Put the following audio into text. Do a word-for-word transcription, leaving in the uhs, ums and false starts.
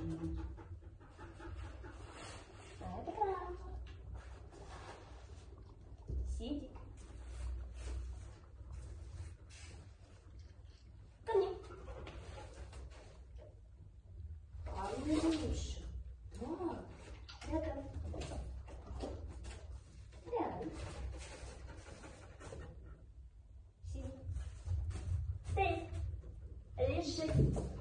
Это правда. Сиди. Ко мне. Повыше. Вот. Рядом. Рядом. Сиди. Стой. Лежи.